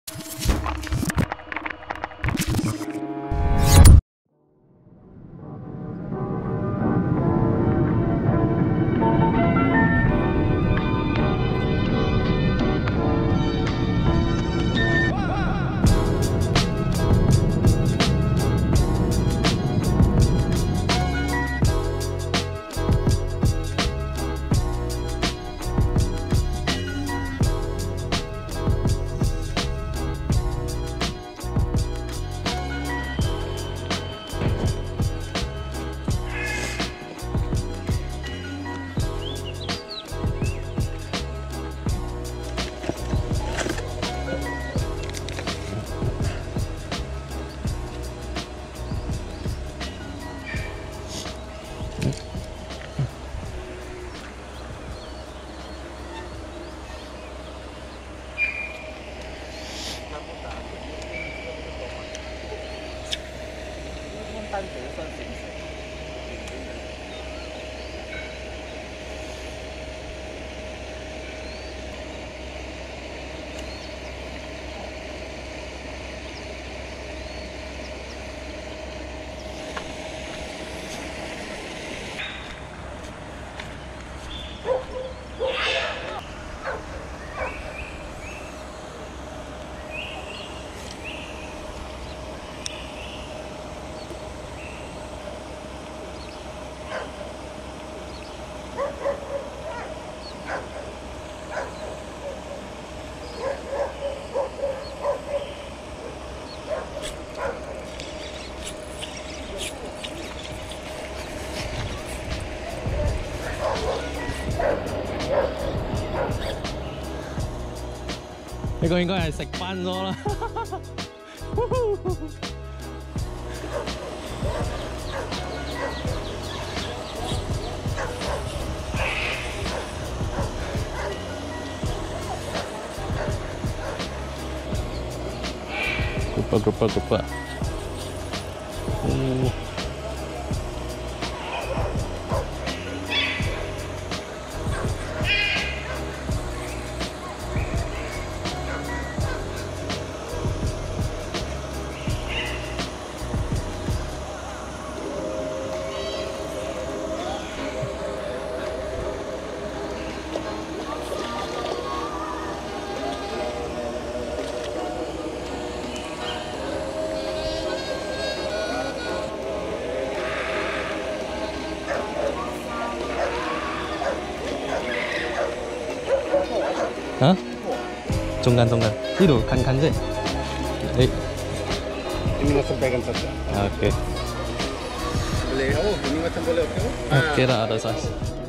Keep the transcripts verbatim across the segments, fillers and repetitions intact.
单独算行程。 呢個應該係食翻咗啦。Grouper, grouper, grouper. Oh. Hah? 中間中間，呢度近近啫。你 Ini sampaikan saja. Oke. Boleh. Oh, ini macam boleh okey. Oke dah ada size.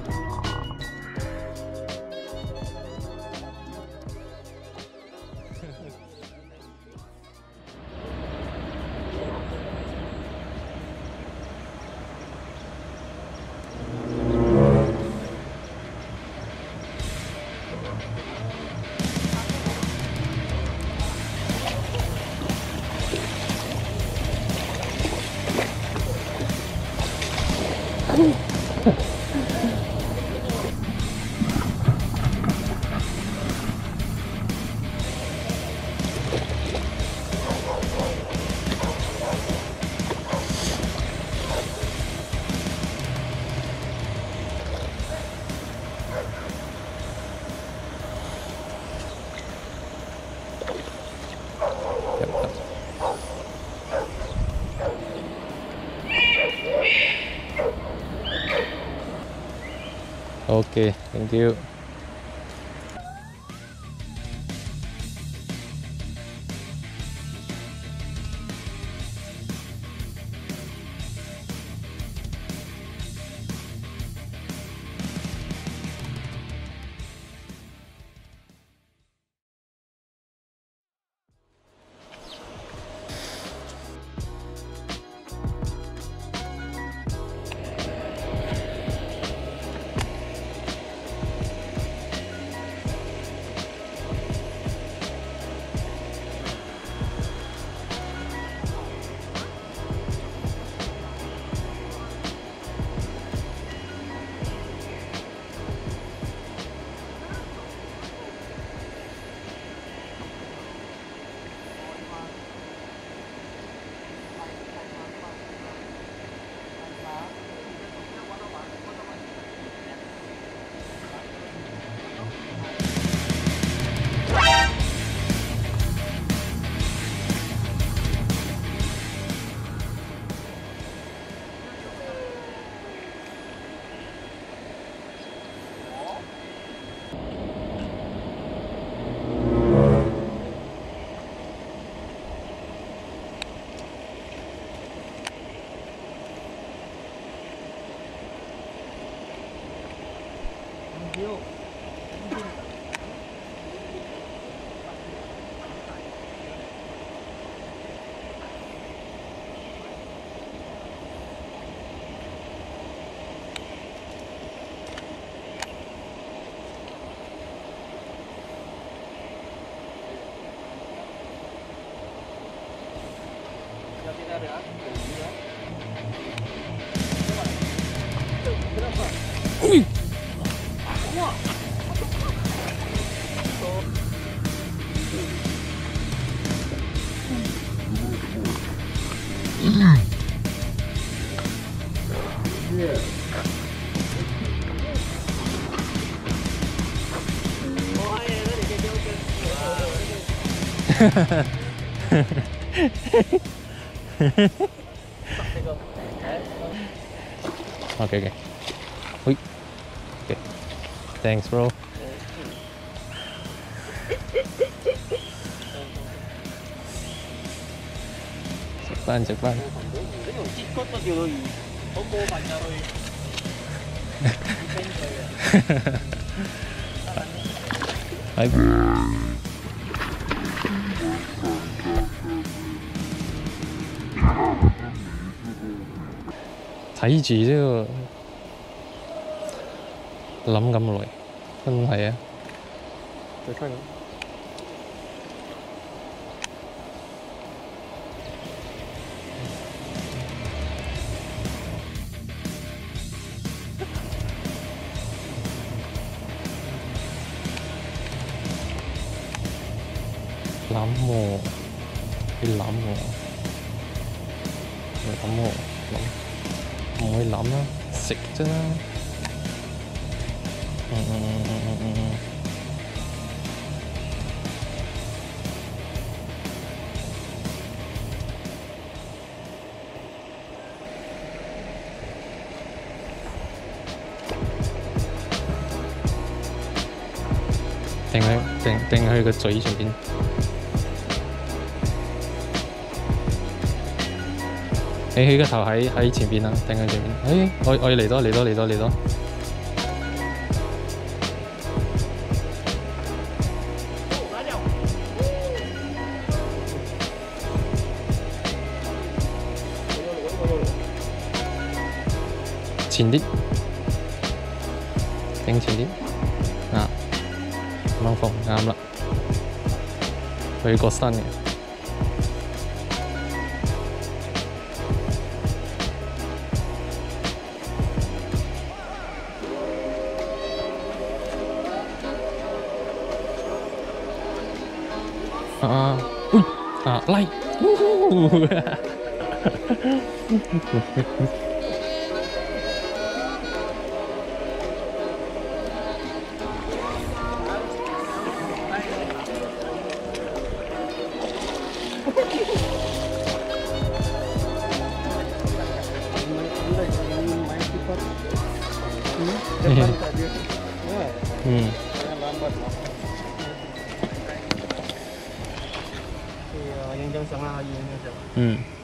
Okay, thank you. ada. Ui. Wah. Ok ok. Ui. Ok. Thanks bro. Cepat cepat. Cikot na dia lagi. Toko banyak lagi. Hai.睇住呢個諗咁耐，真係啊！ 再看看。 諗喎，你諗喎，你諗喎，諗唔會諗啦，食啫啦。嗯嗯嗯嗯嗯嗯嗯。定喺定定喺佢個嘴上邊。你佢個頭喺喺前邊啦，定喺前邊。誒，我我要嚟多嚟多嚟多嚟多。前啲，定前啲。啊，咁樣放啱啦。佢個身嘅。啊，喂，啊，嚟， Depan tak dia. Ya. Hmm. Yang lambat lah. Yang jam setengah hari ni macam. Hmm.